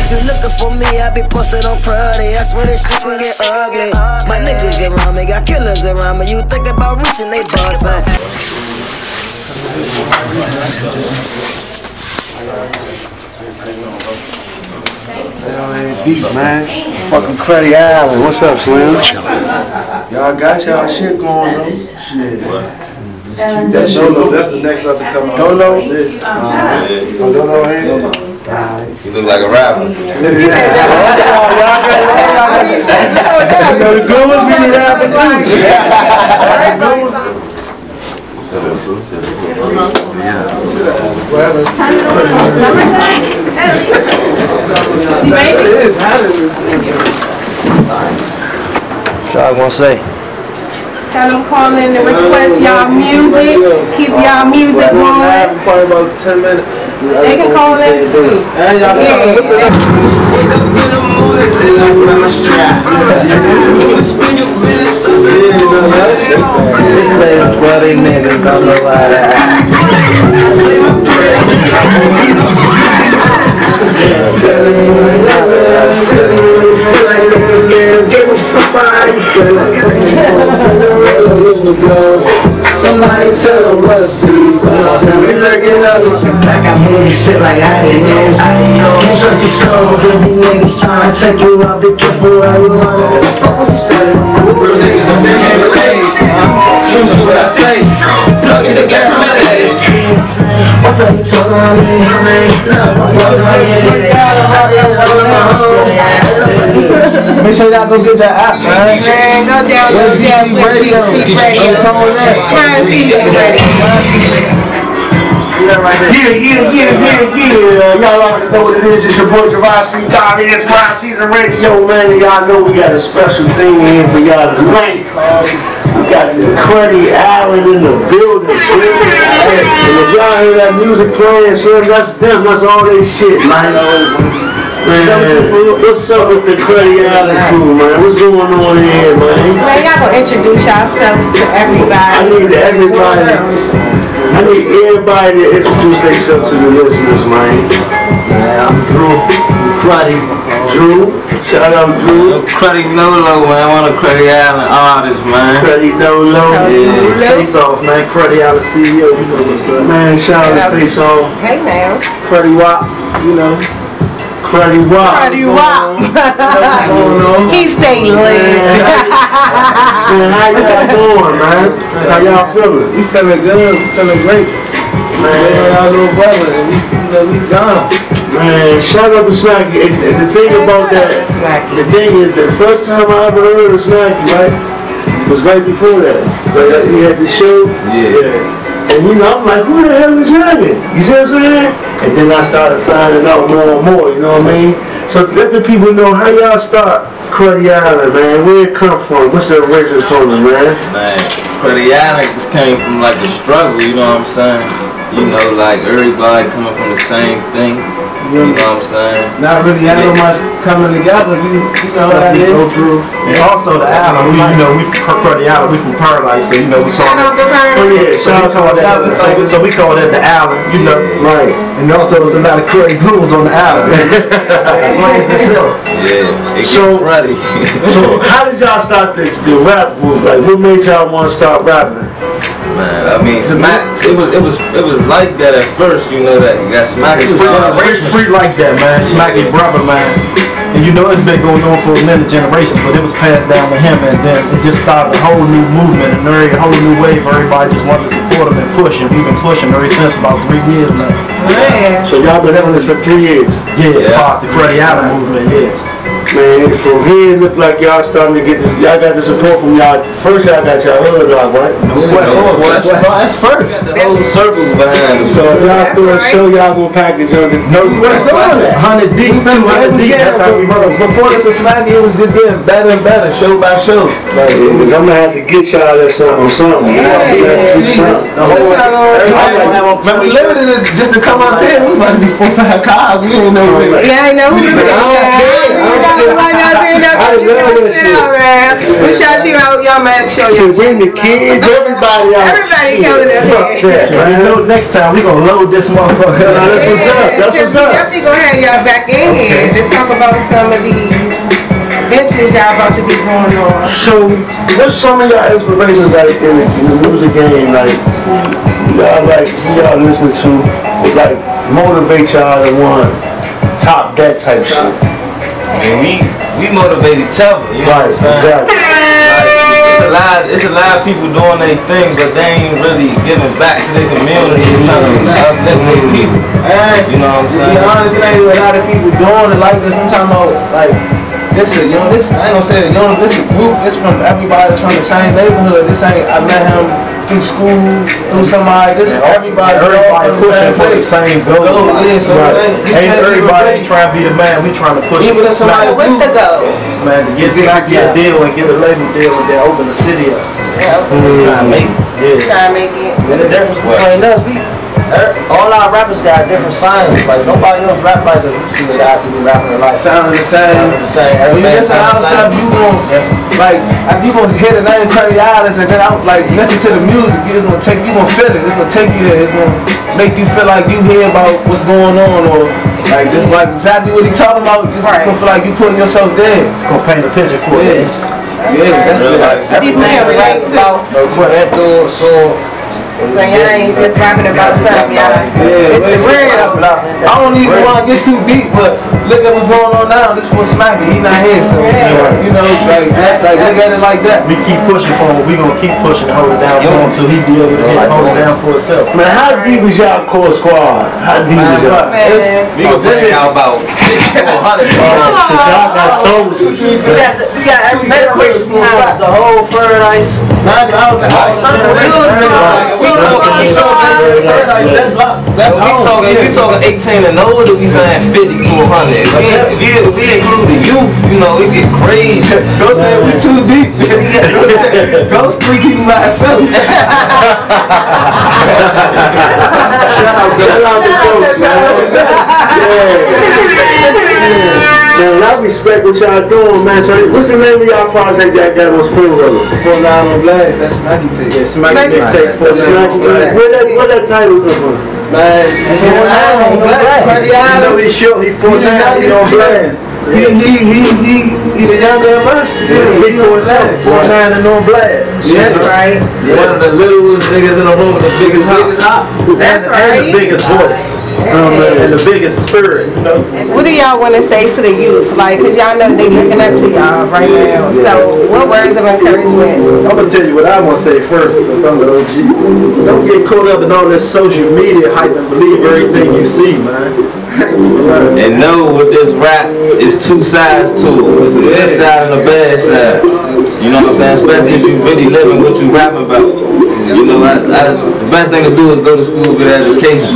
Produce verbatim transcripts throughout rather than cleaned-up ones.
If you looking for me, I be posted on Cruddy. I swear this shit can get ugly. My niggas around me, got killers around me. You think about reaching, they bustin'. Deep, man. Fucking Cruddy Island. What's up, Slim? Y'all got y'all shit going though. Shit. Keep that shit low. That's the next up to come. Dolo. Oh, Dolo here. You look like a rapper. You know the good ones be the rappers too. What y'all gonna say? Tell them call in to request y'all music. Keep y'all music going. Probably about ten minutes. They can call in too. And y'all can listen. This ain't Cruddy niggas don't know how to act. Somebody tell them must be. We looking up. Like I'm moving shit like I didn't know. Can't trust your soul. If these niggas tryna take you out, be careful how you wanna. Fuck what you say. Real niggas don't think they relate. True to what I say. Look at the gas ready. What's up, you talking on me? Make sure y'all go get that app, man. Man, go download that with B C Radio. Currency Radio. Yeah, yeah, yeah, yeah, yeah. Y'all already know what it is. It's your boy Gerard Street Dog. It's Prime Season Radio, man. Y'all know we got a special thing in for y'all tonight. We got the Cruddy Island in the building. And if y'all hear that music playing, son, that's them. That's all they shit, man. Man, what's up with the Cruddy Island crew, man? What's going on here, man? Man, y'all gonna introduce yourselves to everybody. I need everybody. I need everybody to introduce themselves to the listeners, man. Man, I'm Drew. Cruddy. Drew. Shout out Drew. Cruddy Nolo, man. I want a Cruddy Island artist, man. Cruddy Nolo. Yeah. Face off, man. Cruddy Island C E O. You know what's up. Man, shout out Face Off. Hey now. Cruddy Wop. You know. Cruddy Wop. Cruddy Wop. He stay lit. Man, how y'all doing, man? How y'all feeling? We feeling good. We feeling great. Man, our little brother. And we, you know, we gone. Man, shout out to Smackie. And, and the thing about that, the thing is, the first time I ever heard of Smackie, right, was right before that. But he had the show. Yeah. And you know, I'm like, who the hell is that? You see what I'm saying? And then I started finding out more and more, you know what I mean? So let the people know how y'all start Cruddy Island, man. Where it come from? What's the origins from it, man? Man, Cruddy Island just came from like a struggle, you know what I'm saying? You know, like everybody coming from the same thing. You know what I'm saying? Not really having much coming together. You, you know how that is. Go through. And also the island. We, you know, we from Cruddy Island. We from Paradise, so you know we call it. Oh yeah, so we call that. So, so we call that the island. You know, right? And also there's a lot of Cruddy blues on the island. Yeah, it so Cruddy. So how did y'all start the, the rap group? Like, what made y'all want to start rapping? Man, I mean, Smack, it was, it was, it was like that at first, you know, that got Smackie started. Free, free like that, man. Smackie brother, man. And you know, it's been going on for many generations, but it was passed down to him, and then it just started a whole new movement, and a whole new wave. Everybody just wanted to support him and push, and we've been pushing ever since about three years now. Man. So y'all been doing this for three years? Yeah, yeah. As far as the Cruddy Island movement, yeah. Man, from here it looked like y'all starting to get this. Y'all got the support from y'all. First y'all got y'all hood rock, right? No, West, no, West, West, West, first. The whole circle behind us. So if y'all through a show, y'all gonna package on the. No, West on that. Hundred deep, two hundred deep. That's how we roll. Before this was Smackie, it was just getting better and better, show by show. Like, I'm gonna have to get y'all that something, something. Yeah, yeah, yeah. The whole. When we limited it just to come up here, it was about to be four, five cars. We didn't know. Yeah, I know. I don't care. I don't care. might not be enough. I You love gotta that sit shit. out, man. We shout you out, y'all, man. Show you. Shit, bring the kids, everybody out. Everybody Shit. coming up Fuck here. that, You man. know, next time we gonna load this motherfucker. Nah, that's what's up. That's Because what's we up. definitely gonna have y'all back in here to talk about some of these ventures y'all about to be going on. So, what's some of y'all inspirations like in the, in the music game, like y'all like who y'all listen to, would, like motivate y'all to want top that type shit? And we we motivate each other, you know Right, what I'm saying? exactly. Like, it's a lot, it's a lot of people doing their thing, but they ain't really giving back to their community and trying to uplift their people. And You know what I'm to saying? be honest, it ain't a lot of people doing it like this. I'm talking about like this is you know this I ain't gonna say that you know this is a group. This from everybody that's from the same neighborhood. This ain't I met him through school, through somebody. This Yeah, everybody, everybody all from the pushing same for the place. same goal. Goal, yeah, so Right. it ain't, you Ain't can't everybody even trying to be the man. We trying to push Even if somebody So what's the goal? man to get Smackie a deal and get a label deal and then open the city up. Yeah, Trying to make it. Yeah. try to make it. And the difference between us, we er, all our rappers got different sounds. Like nobody else rap like us. You see the guys who be rapping like sounding the same. Sounding the same. When you listen to our stuff, you gon' like if you gonna hear the name Cruddy and then I'm like listen to the music. It's gonna take you gonna feel it. It's gonna take you there. It's gonna make you feel like you hear about what's going on or like this like exactly what he talking about. It's Right. gonna feel like you putting yourself there. It's gonna paint a picture for Yeah. you. Yeah, that's Real the life. People can relate to. No, put that door, so So y'all ain't just rapping about something, y'all. yeah, It's the real. I don't even want to get too deep, but look at what's going on now. This for Smackie, he not here, so Yeah. you know, like that, like look at it like that. We keep pushing for him. We gonna keep pushing and hold it down for him until he be able to hit, hold it down for himself. Man, how deep is y'all core squad? How deep is y'all? Man. We gonna bring out about fifty to a hundred. Cause y'all got souls. We got the, we got every question the whole paradise. Mind you, I was We was talking- That's that's We talking, we talking eighteen and older, we saying fifty to a hundred. If we, if we, if we include the youth, you know, it get crazy. Go say we too deep. Ghost three people by himself. Shout out to Ghost, man. Man, I respect what y'all doing, man. So, what's the name of y'all project y'all got on Spring Road? Four nine on blast. That's Smackie tape. Yeah, Smackie mixtape for Smackie, Smackie. where that, where that title come from? Man, four nine on blast. You know he show he four nine, he on blast. He he he he he the younger of us. Yeah, he four nine, four nine and on blast. That's right. One of the littlest niggas in the room with the biggest hop. That's And right. the biggest voice. And the biggest spirit, you know. What do y'all want to say to the youth? Like, cause y'all know they looking up to y'all right now. So, what words of encouragement? I'm gonna tell you what I want to say first, since I'm the O G. Don't get caught up in all this social media hype and believe everything you see, man. And know with this rap, it's two sides to it. It's a good side and a bad side. You know what I'm saying? Especially if you really living what you rapping about. You know, I, I, the best thing to do is go to school, get an education.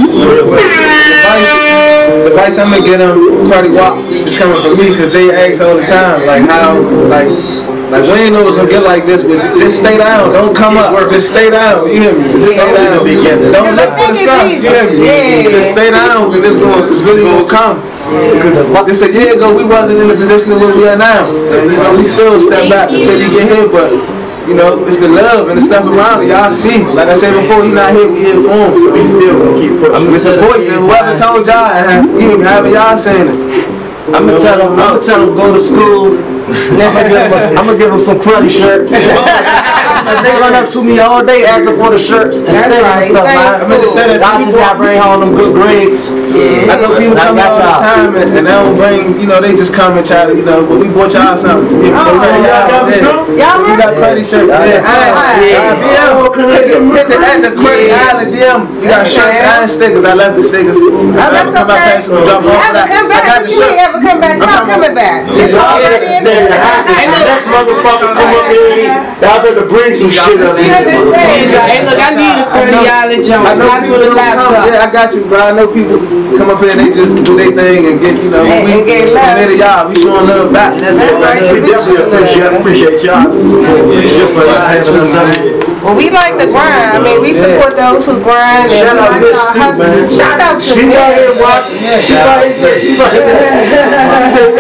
The advice I'm gonna get them, Cruddy Wop, is coming from me because they ask all the time, like how, like, like we ain't know it's gonna get like this, but just stay down, don't come up, just stay down, you hear me? Just stay down, don't look for the sun, you hear me? Just stay down, and it's going, it's really gonna come. Because just a year ago we wasn't in the position of where we are now, and you know we still step back until you get here, but. You know, it's the love and the stuff around it. Y'all see. Like I said before, he not here, we here for him. So we still gonna keep pushing. It's the voice. And whoever told y'all, you have y'all saying it. I'm gonna tell him, I'm gonna tell him go to school. I'm gonna give him, a, I'm gonna give him some Cruddy shirts. And they run up to me all day asking for the shirts and That's stickers right. and stuff, Stay man. in I mean, to school. say that y'all just gotta bring home them good grades. I know people I come got all the y'all. time and, and they don't bring, you know, they just come and try to, you know, but we bought y'all something. Yeah, Oh, Cruddy, y'all got me something? Y'all We got Cruddy shirts. Yeah, Yeah. D M. Hit the, hit the, at the Cruddy Island D M. We got shirts and stickers. I left the stickers. Oh, that's Come back, okay. pass them, drop them off. Ever come back? I got What the you mean shirts. ever come back? Y'all coming back. It's already in Understand that. there. The next motherfucker come up here, y'all better bring some shit up We here. understand. Hey, look, I need a Cruddy Island jump. I know That's people with a don't come. laptop. Yeah, I got you, bro. I know people come up here and they just do their thing and get, you know, And- we and get from love. here to y'all. We showing love back. That's That's it. right. We definitely appreciate, appreciate y'all. It's just for y'all having us up here. Well, we like the grind. I mean, we support those who grind. And Shout we out like Mitch our too, hustle. man. Shout out to She Mitch. right here watching. She right here. She right here. She said, y'all, y'all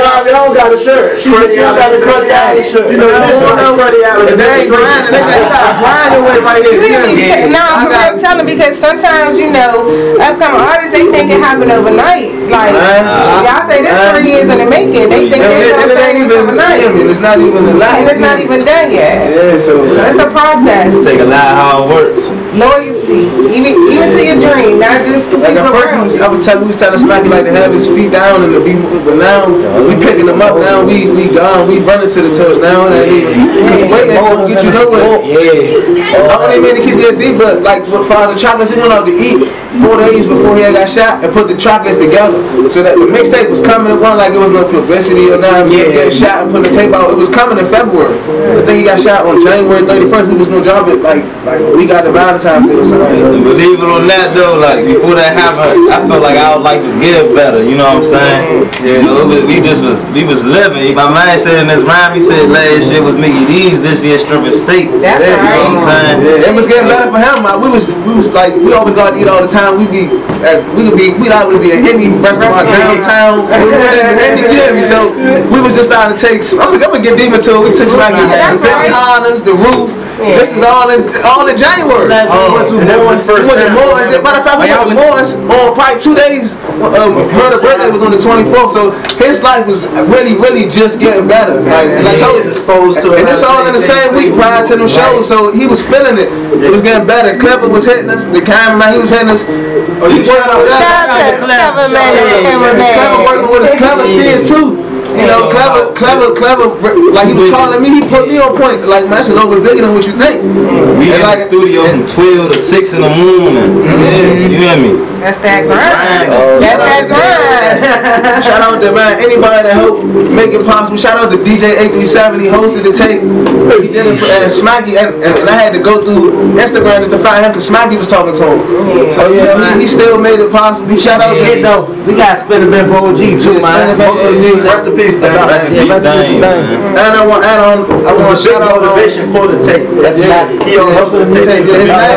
don't got a shirt. She said she don't got a Cruddy Island shirt. You know, this is a Cruddy Island. They ain't grinding. They got grinding with right here. No, I'm real telling because sometimes, you know, upcoming artists, they think it happened overnight. Like, y'all say this three years in the making. They think they're going to ain't even overnight. It's not even a lot. And it's not even done yet. Yeah, so it's a process. Take a lot of hard work. Loyalty, even even to your dream, not just to like people at first around. we was, I was telling we was telling Smackie like to have his feet down and to be, but now we picking them up. Now we we gone. We running to the touch now. And because waiting won't get you nowhere. Yeah. I don't even mean to keep getting deep, but like with Father Chocolates, he went out to eat four days before he had got shot and put the chocolates together. So that the mixtape was coming. It wasn't like it was no publicity or nothing. Yeah. Getting shot and putting the tape out. It was coming in February. I think he got shot on January thirty-first. We was gonna drop it like like we got the Valentine's Day or something. And believe it or not though, like before that happened, I felt like our life was getting better. You know what I'm saying? Yeah. You know, we just was we was living. My man said in this rhyme, he said last year was Mickey D's, this year stripping steak. That's yeah, right. You know what I'm saying? Yeah. It was getting better for him. We was we was like we always got to eat all the time. We be at, we could be we like to be at any restaurant downtown. Any gym. So we was just starting to take. I'm, I'm gonna get deep into it. We took Smackie to the Corners, the roof. Yeah. This is all in all in January. Oh, went to Moore's first. We went to Moore's. Matter of fact, we went to Moore's on probably two days. Um, Murder birthday was on the twenty-fourth, so his life was really, really just getting better. Like, and I told you, exposed to it. And it's all in the same week prior to them shows, so he was feeling it. It was getting better. Clever was hitting us. The cameraman, he was hitting us. Oh, he working with us. Shout out to Clever man, cameraman. Clever working with us. Clever shit too. You know, clever, clever, clever. Like he was calling me, he put me on point. Like, man, that's a little bit bigger than what you think. We in like, the studio from twelve to six in the morning. Yeah, you hear me? That's that grind. Oh, that's that grind. Shout out to man, anybody that helped make it possible. Shout out to D J eight three seven. He hosted the tape. He did it for uh, Smackie, and, and, and I had to go through Instagram just to find him because Smackie was talking to him. Yeah. So yeah, he, he still made it possible. Shout out yeah, to though. We got to spin a bit for O G too, man. Most of the rest of peace, man. Rest in peace, and I want, and on, I want to shout out motivation for the tape. That's yeah. He on hustle the tape.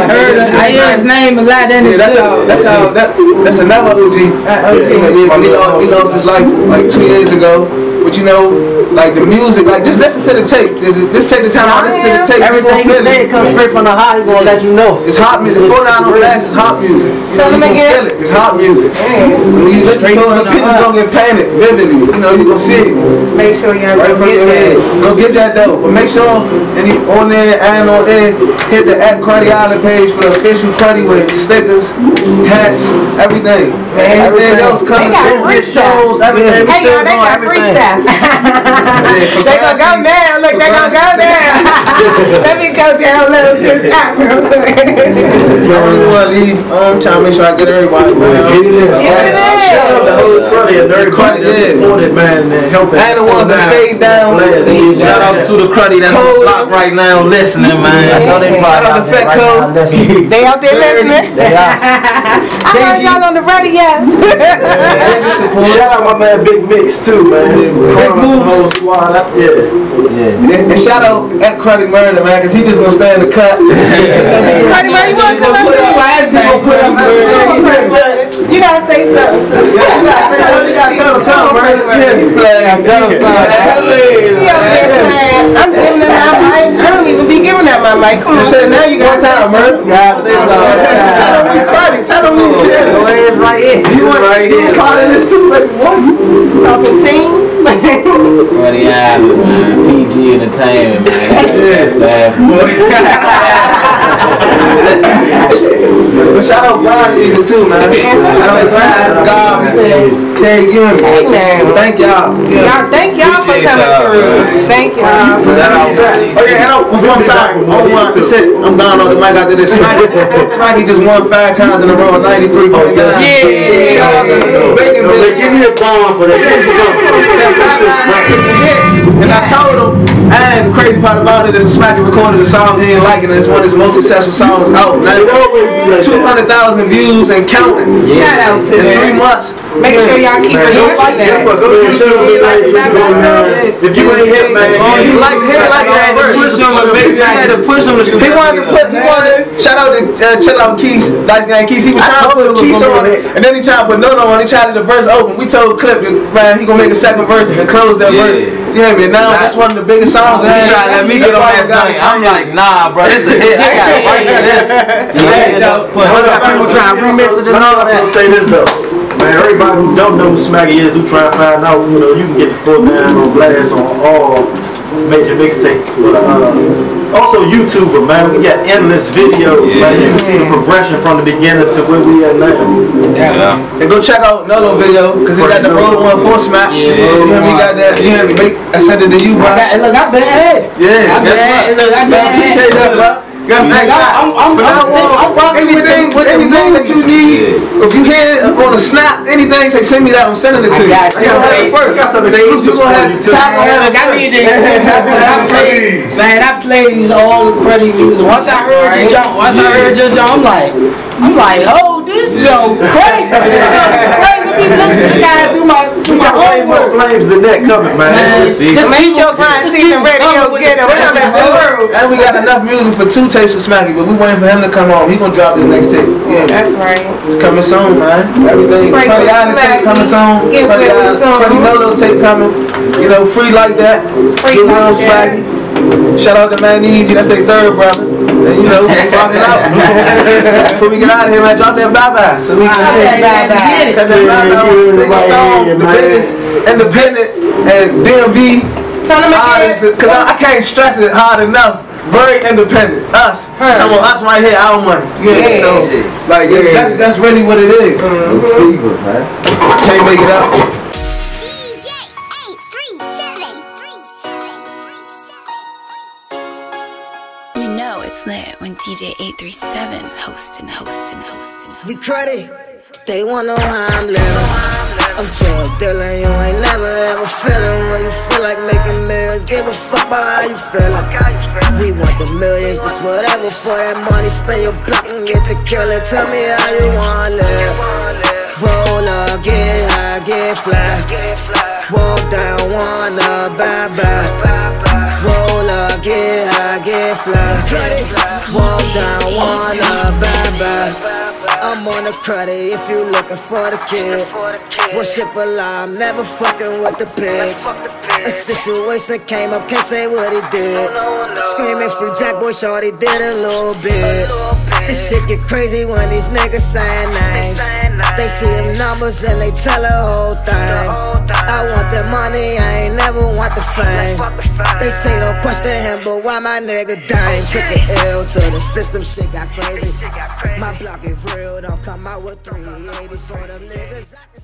I hear his name a lot. Yeah, that's how. That's how. That, that's another O G. Uh, O G. Yeah, yeah, he, lost, he lost his life like two years ago. But you know, like the music, like just listen to the tape. Just, just take the time out, listen to the tape. Everything he say comes straight from the heart. He gonna let you know. It's hot music. The four nine on blast is hot music. You know, you gonna feel it. It's hot music. When you listen to it, the pictures gonna get painted vividly. You know, you gonna see it. Make sure y'all right go from get your head. that. Go get that though. But make sure any on there and on there, hit the at Cruddy Island page for the official Cruddy with stickers, hats, everything. Man, everything else comes in. Shows, everything. Hey y'all, they got free stuff. They gonna go down. Look, they gonna go down. Let me go down a little this out real quick. You don't really want to leave. I'm trying to make sure I get everybody. Get it in. Shout out to the whole Cruddy and everybody that supported, man, and helping. And the ones that stayed down. Shout out to the Cruddy that's on the block right now listening, man. Shout out to Fat Code. They out there listening. They are. I heard y'all on the radio. Shout out my man Big Mix too, man. Big moves. Squad. Yeah. Yeah. And shout out at Cruddy Murder, man, because he just gonna stay in the cut. Cruddy Murder, you wanna come up and you gotta say something. You gotta say something. You gotta tell us something, man. Tell us something. I'm giving them my mic. I don't even be giving out my mic. Come on, so now you gotta say something. You gotta say something. Tell them we Cruddy. Tell them we Cruddy. Right here. You want right here. Part of this too, baby. What? Talking teams. Cruddy Island, man. P G Entertainment, man. That's that. But shout out Grind Season too, man. Shout out Grind, God, K, you and me. Thank y'all. Y'all, thank y'all for coming through. Thank y'all. Oh yeah, and I'm, I'm sorry. I don't want to sit. I'm gone on the mic after this. Smackie, Smackie just won five times in a row, ninety-three point nine. Yeah. Shout out to Bacon Bitch. Give me a bomb for that. And I told him, and the crazy part about it is Smackie recorded a song he didn't like it, and it's one of his most successful songs out. two hundred thousand views and counting. Shout out to in them. three months. Make sure y'all keep Man, don't like that. that. Go ahead and show me like you do, man. If you ain't hit, man, He like he like that Push first. him, he had to push him to shoot. He wanted to put, he wanted to, shout out to uh, chill out Keys, nice guy Keys. He was trying to put Keys on it, and then he tried to put no no on. He tried to the verse open. We told Clip, man, he gonna make a second verse and close that Yeah. verse. Yeah, man. Now that's one of the biggest songs. He tried to let me get on that joint. I'm like, nah, bro, this a hit. I got to fight for this. Yeah, people trying to remix it and all that. I'll say this though. Man, everybody who don't know who Smackie is, who try to find out, you know, you can get the full down on blast on all major mixtapes. But uh, also YouTuber, man, we got endless videos, man. You can see the progression from the beginning to where we at now. Yeah. And go check out Nolo video, cause he got the road one for Smack. Yeah, you hear me? Got that? You hear me? Make, I sent it to you, bro. I got, look, I've been ahead. Yeah, I've been ahead. Look, I've been ahead. appreciate that, bro. Guys, Like, I'm, I'm, I'm, I'm, I'm rocking with anything, the, with the anything that you need. Yeah. If you hear it on a snap, anything, say send me that. I'm sending it to you. I got you. You gotta have it first. Got some Say, you exclusives gonna for have you, too. top Look, I need the exclusive. I play, man, I plays all the Cruddy music. Once I heard your jump, once I heard your jump, I'm like, I'm like, oh, this jump crazy. Crazy. I gotta do my, do my Way more homework. flames than that coming, man. Man, See? just Make keep- sure grind just season keep radio coming with get the him. best. And we got enough music for two tapes for Smackie, but we waiting for him to come on. He gonna drop his next tape. Yeah, That's right. it's coming soon, man. Everything. Break Cruddy with Island tape Smackie. coming soon. Get Cruddy with Island- soon. Cruddy Nolo tape coming. You know, free like that. Free Get like real that. Smackie. Shout out to Man Easy, that's their third brother. And you know, we rocking out. Before we get out of here, man, drop that bye-bye. So we can Bye-bye, bye-bye. cut that bye-bye. Biggest song, the biggest independent and D M V Tell them artist. again. Cause I, I can't stress it hard enough. Very independent. Us. Talking about us right here, our money. Yeah. So, like, yeah, that's that's really what it is. Can't make it up. You know it's lit when D J eight three seven hosting, hosting, hosting, hosting. We Cruddy, they wanna know how I'm living. I'm drug dealing, you ain't never ever feeling. When you feel like making millions, give a fuck about how you feeling. We want the millions, it's whatever for that money. Spend your block and get the killing. Tell me how you wanna live. Roll up, get high, get fly. Walk down, wanna bye bye. Roll up, get high, get fly. Walk down, wanna bye bye. I'm on the Cruddy if you looking for the kid. Worship Allah, I'm never fucking with the pigs. A situation came up, can't say what he did. Screaming free Jack Boy, shorty did a little bit. This shit get crazy when these niggas saying names. They see them numbers and they tell the whole thing. I want the money, I ain't never want the fame. They say don't question him, but why my nigga dying? Took the L to the system, shit got crazy. My block is real, don't come out with three eighties for them niggas.